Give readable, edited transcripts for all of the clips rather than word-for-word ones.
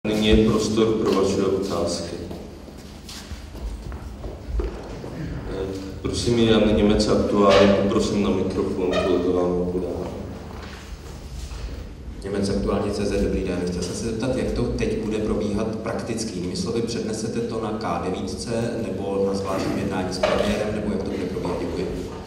Nyní je prostor pro vaše otázky. Prosím, Jan Němec, Aktuálně, poprosím na mikrofon, kolega vám ho podá. Němec, Aktuálně CZ, dobrý den. Chtěl jsem se zeptat, jak to teď bude probíhat prakticky. Jinými slovy, přednesete to na K9 nebo na zvláštním jednání s premiérem, nebo jak to bude probíhat? Děkuji.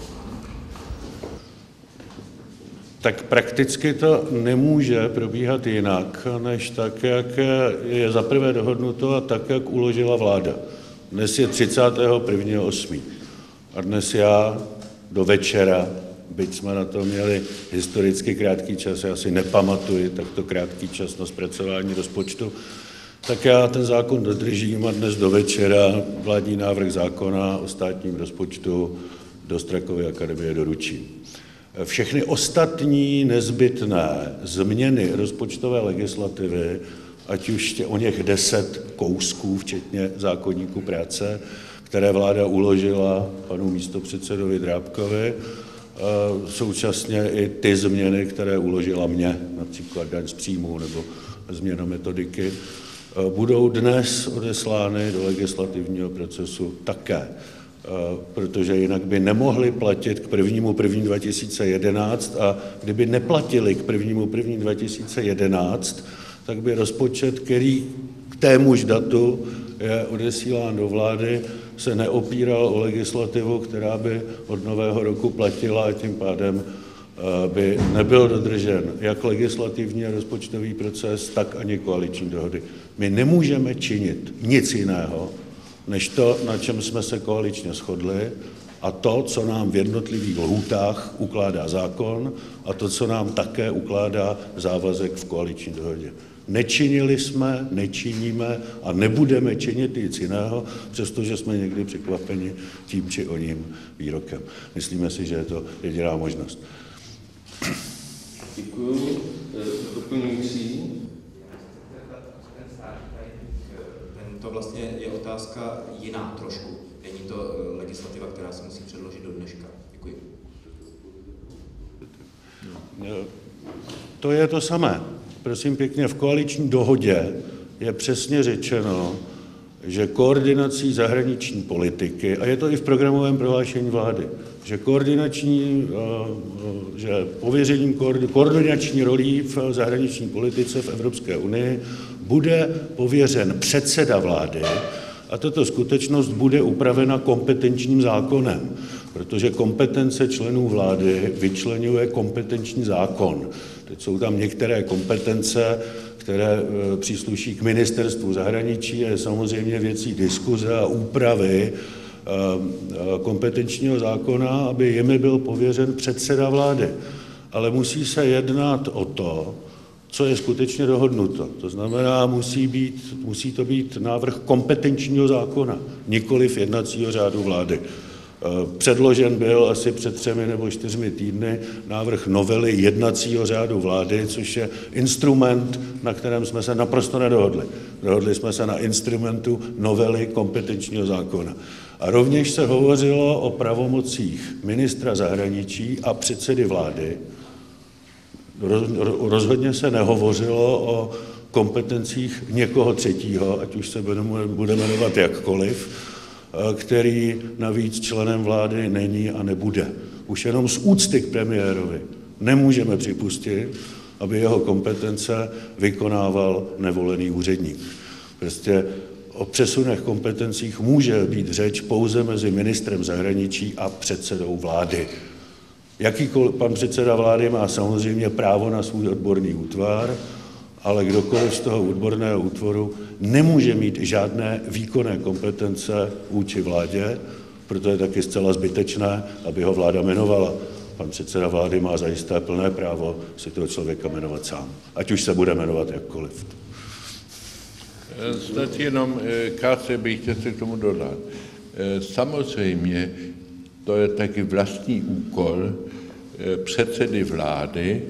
Tak prakticky to nemůže probíhat jinak, než tak, jak je zaprvé dohodnuto a tak, jak uložila vláda. Dnes je 31.8. A dnes já do večera, byť jsme na to měli historicky krátký čas, já si nepamatuji takto krátký čas na zpracování rozpočtu, tak já ten zákon dodržím a dnes do večera vládní návrh zákona o státním rozpočtu do Strakovy akademie doručím. Všechny ostatní nezbytné změny rozpočtové legislativy, ať už o něch 10 kousků, včetně zákoníku práce, které vláda uložila panu místopředsedovi Drábkovi, současně i ty změny, které uložila mně, například daň z příjmů nebo změna metodiky, budou dnes odeslány do legislativního procesu také, protože jinak by nemohly platit k 1.1.2011 a kdyby neplatili k 1.1.2011, tak by rozpočet, který k témuž datu je odesílán do vlády, se neopíral o legislativu, která by od nového roku platila a tím pádem by nebyl dodržen jak legislativní a rozpočtový proces, tak ani koaliční dohody. My nemůžeme činit nic jiného, než to, na čem jsme se koaličně shodli, a to, co nám v jednotlivých lhůtách ukládá zákon a to, co nám také ukládá závazek v koaliční dohodě. Nečinili jsme, nečiníme a nebudeme činit nic jiného, přestože jsme někdy překvapeni tím či oním výrokem. Myslíme si, že je to jediná možnost. Děkuji. Doplňující. To vlastně je otázka jiná trošku. Není to legislativa, která se musí předložit do dneška. Děkuji. To je to samé. Prosím pěkně, v koaliční dohodě je přesně řečeno, že koordinací zahraniční politiky, a je to i v programovém prohlášení vlády, že pověřením koordinační rolí v zahraniční politice v Evropské unii bude pověřen předseda vlády a tato skutečnost bude upravena kompetenčním zákonem, protože kompetence členů vlády vyčleňuje kompetenční zákon. Teď jsou tam některé kompetence, které přísluší k ministerstvu zahraničí, je samozřejmě věcí diskuze a úpravy kompetenčního zákona, aby jimi byl pověřen předseda vlády. Ale musí se jednat o to, co je skutečně dohodnuto. To znamená, musí to být návrh kompetenčního zákona, nikoliv jednacího řádu vlády. Předložen byl asi před 3 nebo 4 týdny návrh novely jednacího řádu vlády, což je instrument, na kterém jsme se naprosto nedohodli. Dohodli jsme se na instrumentu novely kompetenčního zákona. A rovněž se hovořilo o pravomocích ministra zahraničí a předsedy vlády. Rozhodně se nehovořilo o kompetencích někoho třetího, ať už se bude jmenovat jakkoliv, který navíc členem vlády není a nebude. Už jenom z úcty k premiérovi nemůžeme připustit, aby jeho kompetence vykonával nevolený úředník. Prostě o přesunech kompetencích může být řeč pouze mezi ministrem zahraničí a předsedou vlády. Pan předseda vlády má samozřejmě právo na svůj odborný útvar, ale kdokoliv z toho odborného útvaru nemůže mít žádné výkonné kompetence vůči vládě, proto je taky zcela zbytečné, aby ho vláda jmenovala. Pan předseda vlády má zajisté plné právo si toho člověka jmenovat sám, ať už se bude jmenovat jakkoliv. Snad jenom krátce bych chtěl se k tomu dodat. Samozřejmě to je taky vlastní úkol předsedy vlády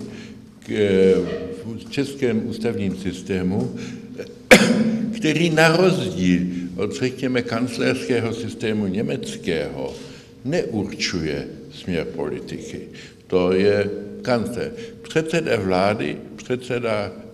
v českém ústavním systému, který na rozdíl od, řekněme, kancléřského systému německého neurčuje směr politiky. To je kancléř. Předseda vlády, předseda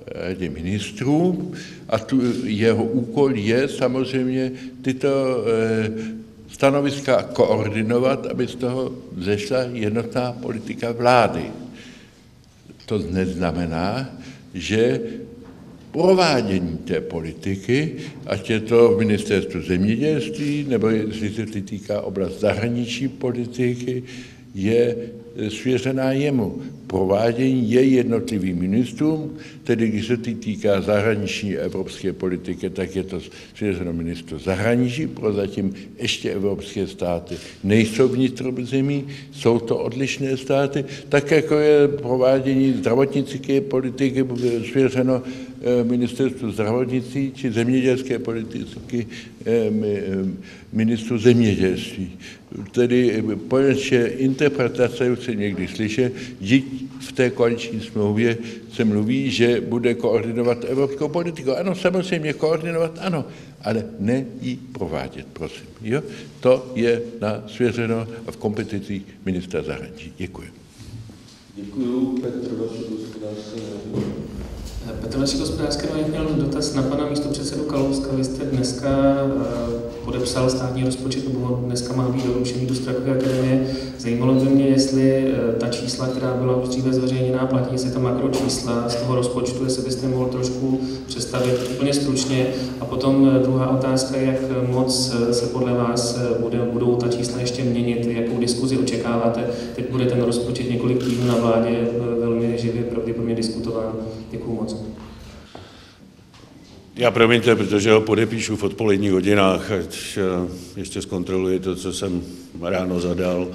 radě ministrů a jeho úkol je samozřejmě tyto stanoviska koordinovat, aby z toho vzešla jednotná politika vlády. To neznamená, že provádění té politiky, ať je to v ministerstvu zemědělství, nebo jestli se týká oblast zahraniční politiky, je svěřená jemu. Provádění je jednotlivým ministrům, tedy když se týká zahraniční evropské politiky, tak je to svěřeno ministru zahraničí, prozatím ještě evropské státy nejsou vnitrozemí, jsou to odlišné státy, tak jako je provádění zdravotnické politiky svěřeno ministerstvu zdravotnictví či zemědělské politiky ministru zemědělství. Tedy poněvadž interpretace, už se někdy slyšet, v té koaliční smlouvě se mluví, že bude koordinovat evropskou politiku. Ano, samozřejmě koordinovat, ano, ale ne ji provádět, prosím. Jo? To je svěřeno v kompetencích ministra zahraničí. Děkuji. Děkuju. Petr Vašek, hospodářský noviny. Petr Vašek, hospodářský noviny, měl dotaz na pana místopředsedu Kalouska. Vy jste dneska podepsal státní rozpočet, nebo dneska má být doručený do Strakovy akademie. Zajímalo by mě, jestli ta čísla, která byla už dříve zveřejněná, platí, jestli ta makročísla z toho rozpočtu, jestli byste mohl trošku představit úplně stručně. A potom druhá otázka, jak moc se podle vás budou ta čísla ještě měnit, jakou diskuzi očekáváte. Teď bude ten rozpočet několik týdnů na vládě velmi živě pravděpodobně diskutován. Děkuju moc. Já promiňte, protože ho podepíšu v odpoledních hodinách, ať ještě zkontroluji to, co jsem ráno zadal.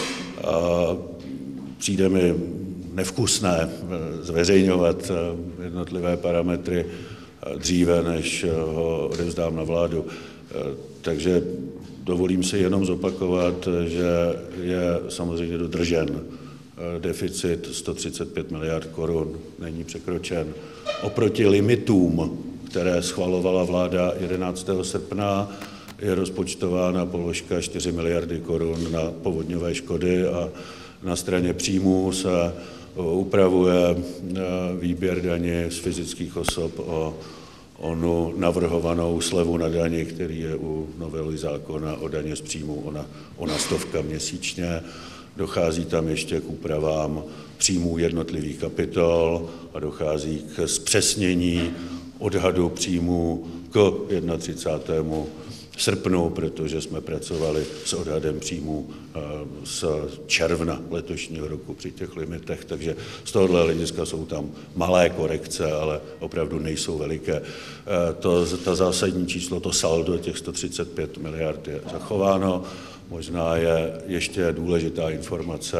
Přijde mi nevkusné zveřejňovat jednotlivé parametry dříve, než ho odevzdám na vládu. Takže dovolím si jenom zopakovat, že je samozřejmě dodržen deficit 135 miliard korun, není překročen. Oproti limitům, které schvalovala vláda 11. srpna, je rozpočtována položka 4 miliardy korun na povodňové škody a na straně příjmů se upravuje výběr daně z fyzických osob o onu navrhovanou slevu na dani, který je u novely zákona o daně z příjmů ona 100 měsíčně. Dochází tam ještě k úpravám příjmů jednotlivých kapitol a dochází k zpřesnění odhadu příjmů k 31. srpnu, protože jsme pracovali s odhadem příjmů z června letošního roku při těch limitech, takže z tohohle hlediska jsou tam malé korekce, ale opravdu nejsou veliké. Ta zásadní číslo, to saldo těch 135 miliard je zachováno. Možná je ještě důležitá informace,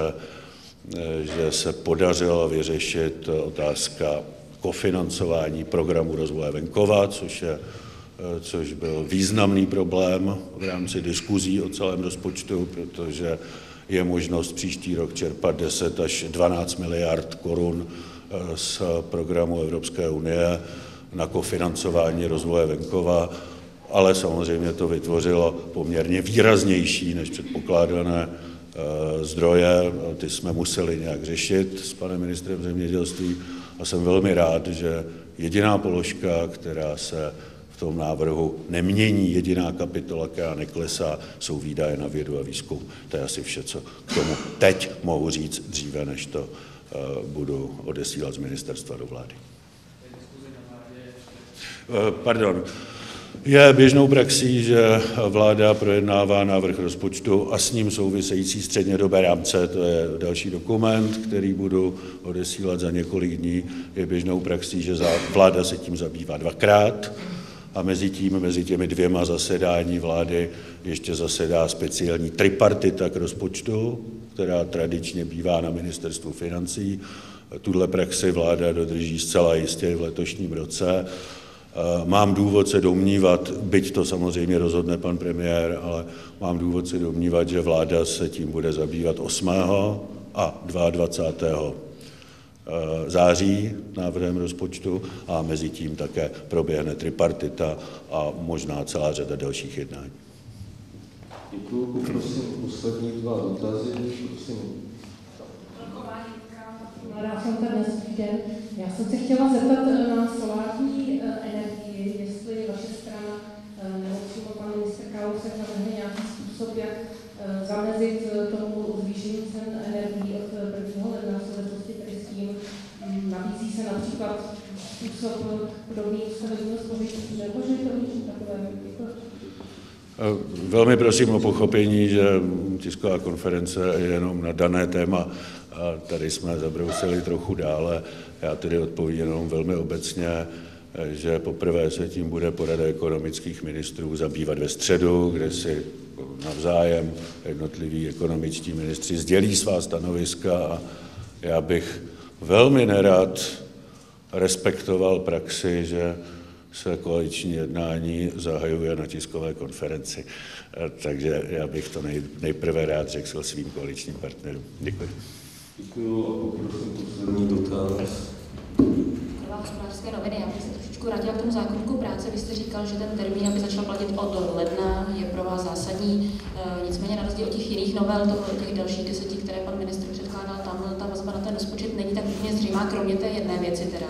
že se podařilo vyřešit otázka kofinancování programu rozvoje venkova, což byl významný problém v rámci diskuzí o celém rozpočtu, protože je možnost příští rok čerpat 10 až 12 miliard korun z programu Evropské unie na kofinancování rozvoje venkova, ale samozřejmě to vytvořilo poměrně výraznější než předpokládané zdroje. Ty jsme museli nějak řešit s panem ministrem zemědělství a jsem velmi rád, že jediná položka, která se v tom návrhu nemění, jediná kapitola, která neklesá, jsou výdaje na vědu a výzkum. To je asi vše, co k tomu teď mohu říct, dříve než to budu odesílat z ministerstva do vlády. Pardon. Je běžnou praxí, že vláda projednává návrh rozpočtu a s ním související střednědobé rámce, to je další dokument, který budu odesílat za několik dní. Je běžnou praxí, že vláda se tím zabývá dvakrát a mezi těmi dvěma zasedání vlády ještě zasedá speciální tripartita k rozpočtu, která tradičně bývá na ministerstvu financí. Tuhle praxi vláda dodrží zcela jistě v letošním roce. Mám důvod se domnívat, byť to samozřejmě rozhodne pan premiér, ale mám důvod se domnívat, že vláda se tím bude zabývat 8. a 22. září návrhem rozpočtu a mezi tím také proběhne tripartita a možná celá řada dalších jednání. Děkuji, poprosím poslední dva dotazy. Prosím. Mladá fronta dnes týden. Já Já jsem se chtěla zeptat na solární energii, jestli vaše strana nebo přímo pan ministr Kalousek navrhne nějaký způsob, jak zamezit tomu zvýšení cen energií od 1. ledna v souvislosti tedy s tím. Nabízí se například způsob podobný stavebního spoření, neuvažujete o něčem takovém? Velmi prosím o pochopení, že tisková konference je jenom na dané téma a tady jsme zabrousili trochu dále. Já tedy odpovím jenom velmi obecně, že poprvé se tím bude porada ekonomických ministrů zabývat ve středu, kde si navzájem jednotliví ekonomičtí ministři sdělí svá stanoviska a já bych velmi nerad respektoval praxi, že se koaliční jednání zahajuje na tiskové konferenci. Takže já bych to nejprve rád řekl svým koaličním partnerům. Děkuji. Děkuji a poprosím poslední dotaz. Hospodářské noviny. Já bych se trošičku vrátila k tomu zákoníku práce. Vy jste říkal, že ten termín, aby začal platit od ledna, je pro vás zásadní. Nicméně na rozdíl od těch jiných novel, těch dalších 10, které pan ministr předkládal, tam ta vazba na ten rozpočet není tak úplně zřejmá, kromě té jedné věci teda.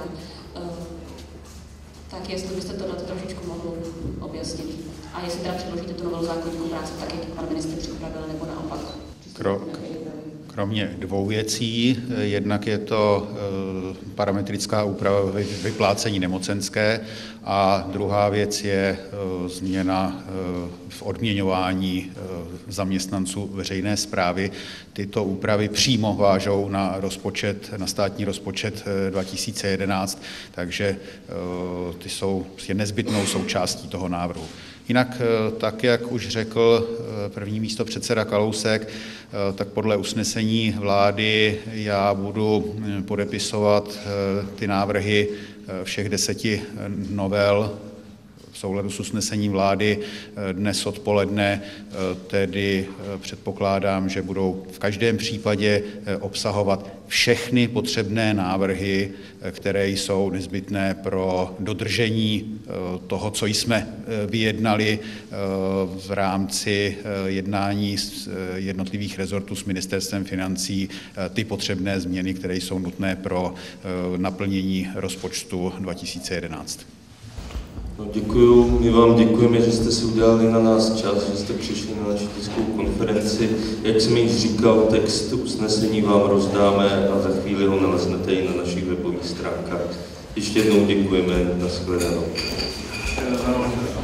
Tak jestli byste tohle trošičku mohl objasnit. A jestli teda předložíte tu novelu zákoníku práce tak, jak pan ministr připravil, nebo naopak. Kromě dvou věcí, jednak je to parametrická úprava vyplácení nemocenské a druhá věc je změna v odměňování zaměstnanců veřejné správy. Tyto úpravy přímo vážou na státní rozpočet 2011, takže ty jsou nezbytnou součástí toho návrhu. Jinak, tak jak už řekl první místopředseda Kalousek, tak podle usnesení vlády já budu podepisovat ty návrhy všech 10 novel v souladu s usnesením vlády dnes odpoledne, tedy předpokládám, že budou v každém případě obsahovat všechny potřebné návrhy, které jsou nezbytné pro dodržení toho, co jsme vyjednali v rámci jednání jednotlivých rezortů s ministerstvem financí, ty potřebné změny, které jsou nutné pro naplnění rozpočtu 2011. No, děkuju, my vám děkujeme, že jste si udělali na nás čas, že jste přišli na naši tiskovou konferenci. Jak jsem již říkal, text usnesení vám rozdáme a za chvíli ho naleznete i na našich webových stránkách. Ještě jednou děkujeme, nashledanou.